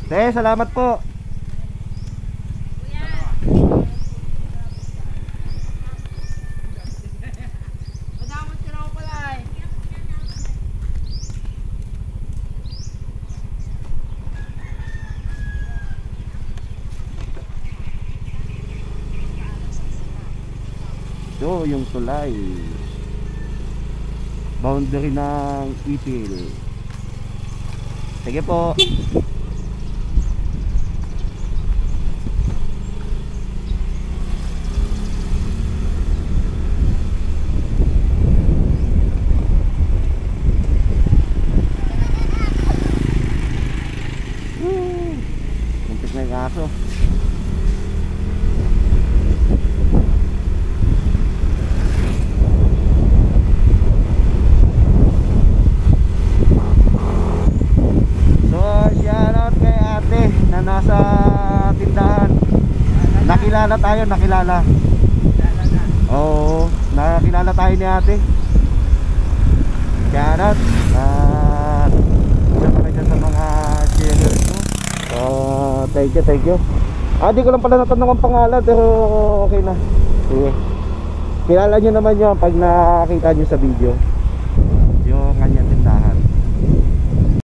Salamat po. Ito yung tulay, boundary ng Ipil. Sige po. Muntik na yung aso. Na nasa tindahan. Nakilala tayo, nakilala. Oo, nakilala tayo ni ate. Shoutout. Isa kami dyan sa mga sharers mo. Thank you. Di ko lang pala natanong ang pangalan, pero okay na. Sige. Kilala nyo naman yun pag nakita nyo sa video yung kanyang tindahan.